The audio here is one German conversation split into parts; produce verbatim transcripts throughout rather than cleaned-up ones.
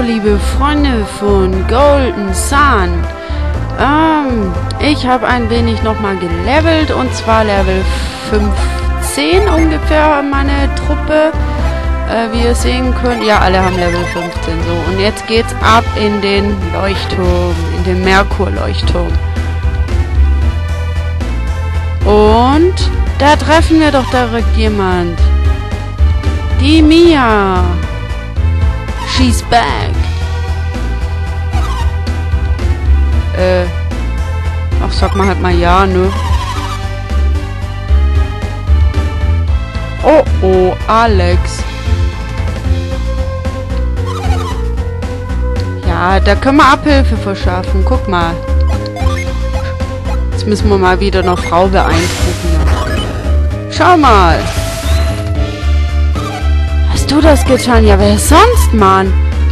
liebe Freunde von Golden Sun. Ähm, ich habe ein wenig nochmal gelevelt und zwar Level fünfzehn ungefähr meine Truppe. Äh, wie ihr sehen könnt, ja, alle haben Level fünfzehn so. Und jetzt geht's ab in den Leuchtturm, in den Merkur-Leuchtturm. Und da treffen wir doch direkt jemand. Die Mia. She's back. Äh. Ach, sag mal halt mal ja, ne? Oh, oh, Alex. Ja, da können wir Abhilfe verschaffen. Guck mal. Jetzt müssen wir mal wieder eine Frau beeindrucken. Schau mal. Hast du das getan? Ja, wer sonst, Mann?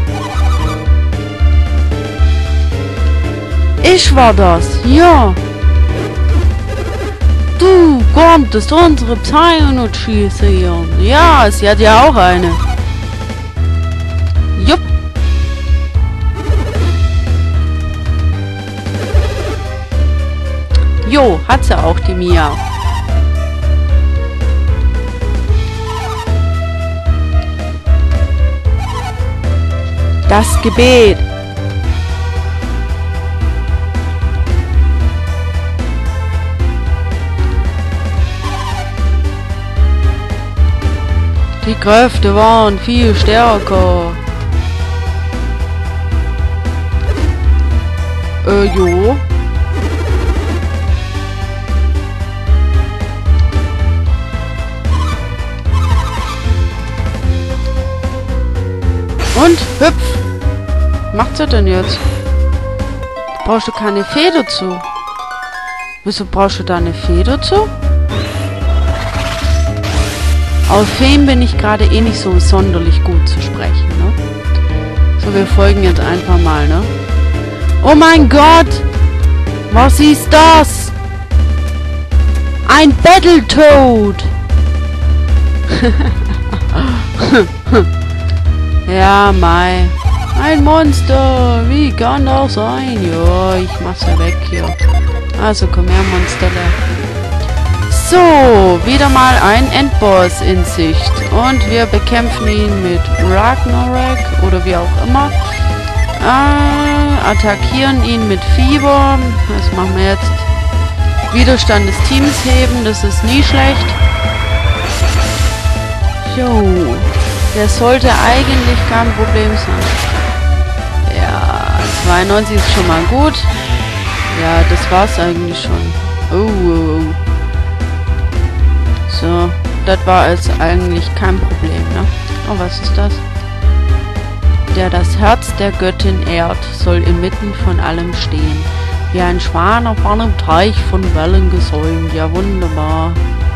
Ich war das. Ja. Du konntest unsere Psychonaut schießen. Ja, sie hat ja auch eine. Jupp. Jo, hat sie auch, die Mia. Das Gebet. Die Kräfte waren viel stärker. Äh, jo. Und hüpf. Was macht sie denn jetzt? Brauchst du keine Feder zu? Wieso brauchst du da eine Feder zu? Auf Feen bin ich gerade eh nicht so sonderlich gut zu sprechen, ne? So, wir folgen jetzt einfach mal, ne? Oh mein Gott! Was ist das? Ein Battletoad! Ja, Mai. Ein Monster! Wie kann das sein? Ja, ich mach's ja weg hier. Also, komm her, Monsterle. So, wieder mal ein Endboss in Sicht. Und wir bekämpfen ihn mit Ragnarok oder wie auch immer. Äh, attackieren ihn mit Fieber. Das machen wir jetzt. Widerstand des Teams heben, das ist nie schlecht. Jo, der sollte eigentlich kein Problem sein. Ja, zweiundneunzig ist schon mal gut. Ja, das war's eigentlich schon. Oh, oh, oh. So, das war jetzt eigentlich kein Problem, ne? Oh, was ist das? Der das Herz der Göttin ehrt, soll inmitten von allem stehen. Wie ein Schwan auf einem Teich von Wellen gesäumt. Ja, wunderbar.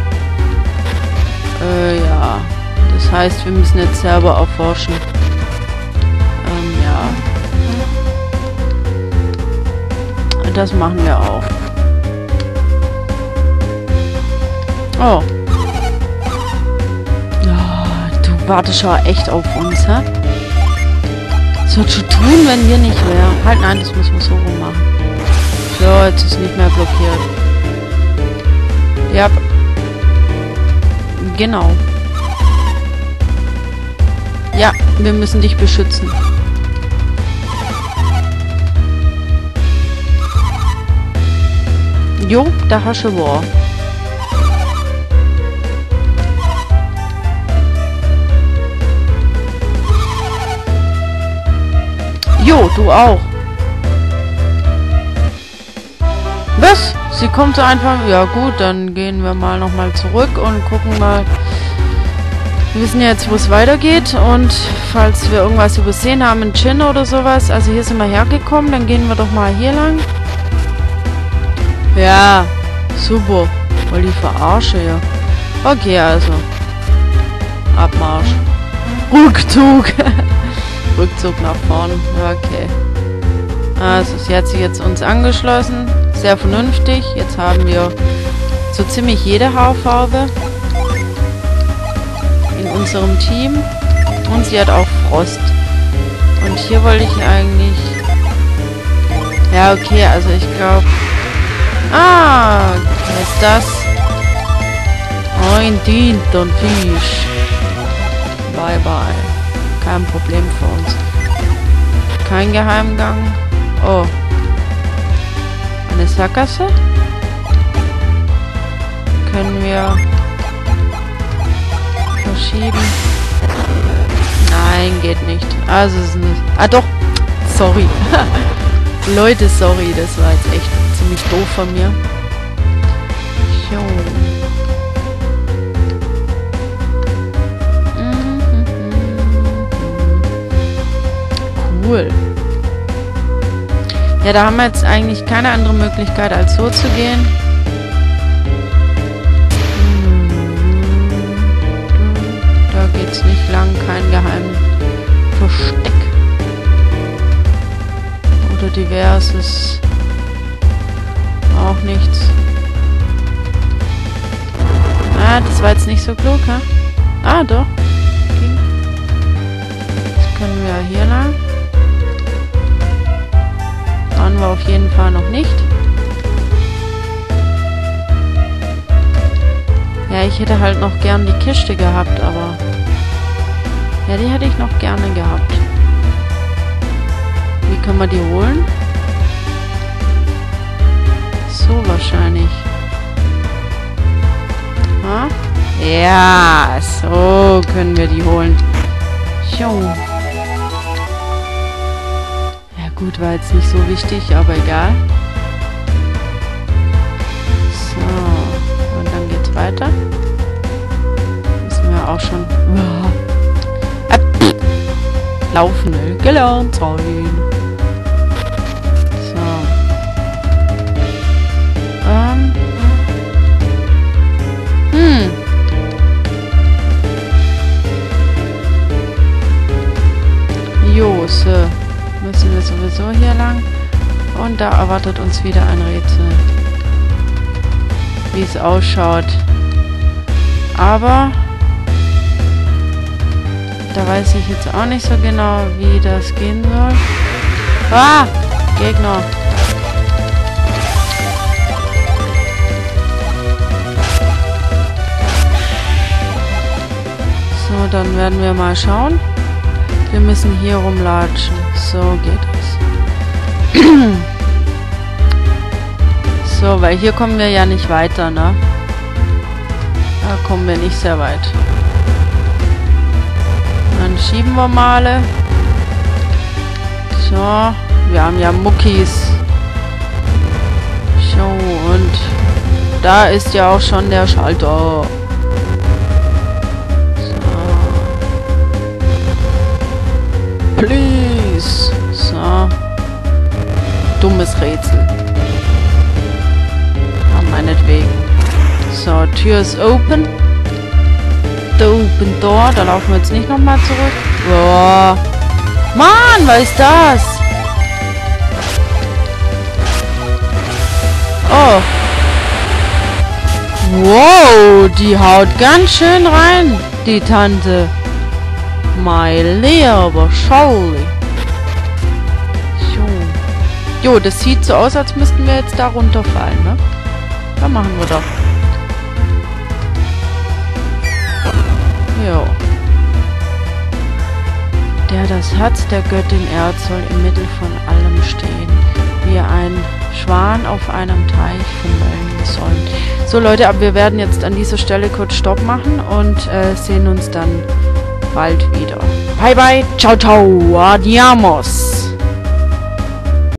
Äh, ja. Das heißt, wir müssen jetzt selber erforschen. Ähm, ja. Das machen wir auch. Oh. Wartest schon echt auf uns, hä? Was würdest du tun, wenn wir nicht wären? Halt, nein, das müssen wir so rum machen. So, jetzt ist nicht mehr blockiert. Ja. Genau. Ja, wir müssen dich beschützen. Jo, da hast du war. Jo, du auch. Was? Sie kommt so einfach... Ja gut, dann gehen wir mal nochmal zurück und gucken mal. Wir wissen ja jetzt, wo es weitergeht. Und falls wir irgendwas übersehen haben, ein Djinn oder sowas. Also hier sind wir hergekommen. Dann gehen wir doch mal hier lang. Ja, super. Voll die Verarsche, ja. Okay, also. Abmarsch. Rückzug. Rückzug nach vorn. Okay. Also, sie hat sich jetzt uns angeschlossen. Sehr vernünftig. Jetzt haben wir so ziemlich jede Haarfarbe in unserem Team. Und sie hat auch Frost. Und hier wollte ich eigentlich... Ja, okay, also ich glaube... Ah, was ist das? Ein Tintenfisch. Bye, bye. Kein Problem für uns. Kein Geheimgang. Oh. Eine Sackgasse? Können wir verschieben? Nein, geht nicht. Also es ist nicht. Ah doch. Sorry. Leute, sorry. Das war jetzt echt ziemlich doof von mir. So. Cool. Ja, da haben wir jetzt eigentlich keine andere Möglichkeit, als so zu gehen. Da geht's nicht lang, kein geheimen Versteck. Oder diverses. Auch nichts. Ah, das war jetzt nicht so klug, ha? Ah, doch. Okay. Jetzt können wir hier lang. Waren wir auf jeden Fall noch nicht. Ja, ich hätte halt noch gern die Kiste gehabt, aber... Ja, die hätte ich noch gerne gehabt. Wie können wir die holen? So wahrscheinlich. Ha? Ja, so können wir die holen. Jo. Ja gut, war jetzt nicht so wichtig, aber egal. So. Und dann geht's weiter. Müssen wir auch schon... Ab. Laufen gelernt sein. So. Ähm. Hm. Jo, so. Müssen wir sowieso hier lang. Und da erwartet uns wieder ein Rätsel. Wie es ausschaut. Aber da weiß ich jetzt auch nicht so genau, wie das gehen soll. Ah! Gegner. So, dann werden wir mal schauen. Wir müssen hier rumlatschen. So geht es. So, weil hier kommen wir ja nicht weiter, ne? Da kommen wir nicht sehr weit. Dann schieben wir mal. So, wir haben ja Muckis. So, und da ist ja auch schon der Schalter. Please. So. Dummes Rätsel. Ja, meinetwegen. So, Tür ist open. The open door. Da laufen wir jetzt nicht nochmal zurück. Boah. Mann, was ist das? Oh. Wow, die haut ganz schön rein, die Tante. My lieber Scholli. So. Jo, das sieht so aus, als müssten wir jetzt da runterfallen, ne? Da machen wir doch. Jo. Der das Herz der Göttin ehrt, soll im Mittel von allem stehen, wie ein Schwan auf einem Teich von Wellen gesäumt. So Leute, aber wir werden jetzt an dieser Stelle kurz Stopp machen und äh, sehen uns dann bald wieder. Bye bye, ciao ciao, adiamos.